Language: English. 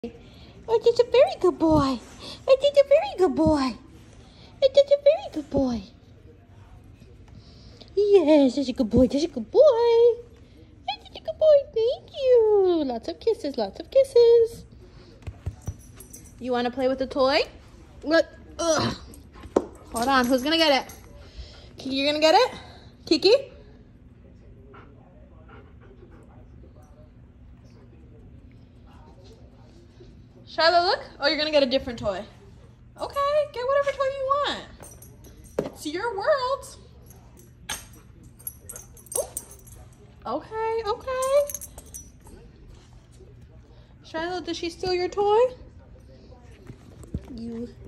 Oh, that's a very good boy. Oh, that's a very good boy. Oh, that's a very good boy. Yes, that's a good boy. That's a good boy. That's a good boy. Thank you. Lots of kisses. Lots of kisses. You want to play with the toy? Look. Ugh. Hold on. Who's going to get it? Kiki, you're going to get it? Kiki? Shiloh, look. Oh, you're going to get a different toy. Okay, get whatever toy you want. It's your world. Ooh. Okay, okay. Shiloh, did she steal your toy? You